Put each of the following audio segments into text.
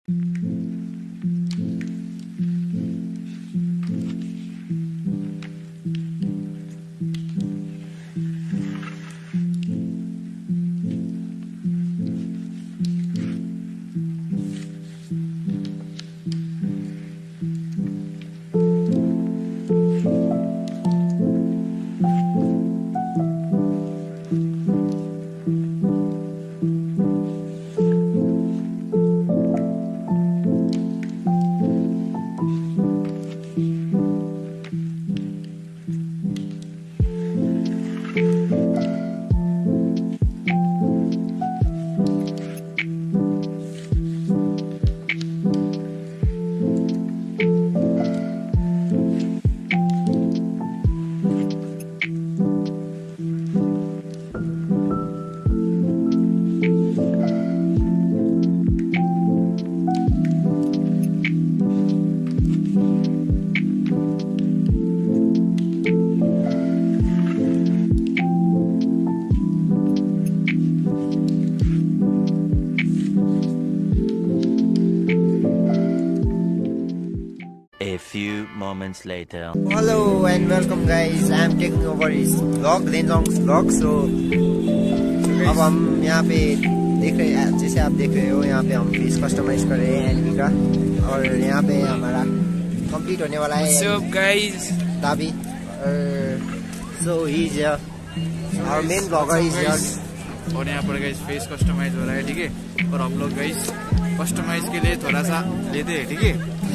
A few moments later. Hello and welcome guys. I am taking over his vlog, Lenlong's vlog. So अब हम यहाँ पे देख रहे हैं, जैसे आप देख रहे हो यहाँ पे हम फेस कस्टमाइज कर रहे हैं एनिमी का, और यहाँ पे हमारा कंप्लीट होने वाला है। What's up guys? दाबी, so he's here. Our main vlogger is here. और यहाँ पर गाइस फेस कस्टमाइज हो रहा है, ठीक है। और हम लोग गाइस कस्टमाइज के लिए थोड़ा सा लेते हैं, ठीक है।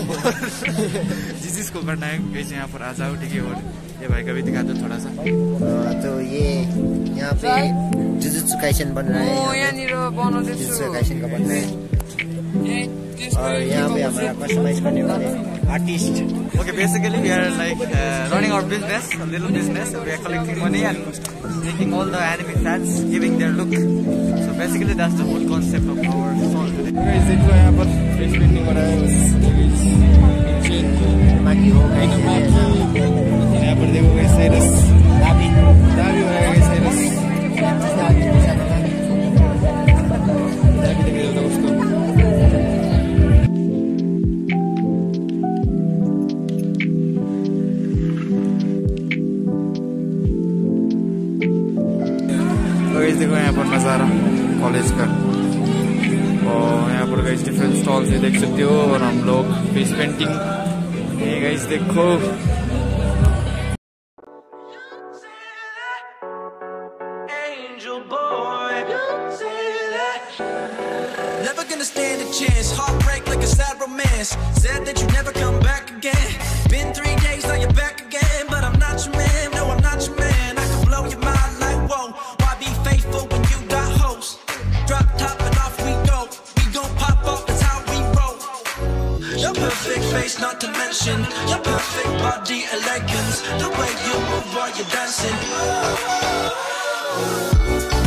जिसको करना है गाइस यहाँ पर आ जाओ, ठीक है। और ये भाई का भी दिखा दो थोड़ा सा। तो ये यहाँ पे जुजुत्सु काइसेन बन रहा है, जुजुत्सु काइसेन का बन रहा है। और यहाँ पे हमारा कस्टमाइज करने वाले artist. Okay, basically we are like running our business, a little business. We are collecting money and making all the anime fans, giving their look. So basically that's the whole concept of our song today. Guys, देखो यहाँ पर face painting हो रहा है, माकी हो गई। यहाँ पर देखो guys साइरस, दाबी हो रहा है guys साइरस। दाबी देख रहे हो उसको। देखो यहाँ पर नज़ारा कॉलेज का, और यहाँ पर गाइस डिफरेंट स्टॉल्स है, देख सकते हो। और हम लोग फेस पेंटिंग, ये गाइस देखो। Never gonna stand a chance, heartbreak like a sad romance. Said that you never come back again. Been 3 days, now you're back again. But I'm not your man, no I'm not your man. I can blow your mind like whoa. Why be faithful when you got hoes? Drop top and off we go. We gon' pop off, that's how we roll. Your perfect face, not to mention your perfect body, elegance. The way you move while you're dancing.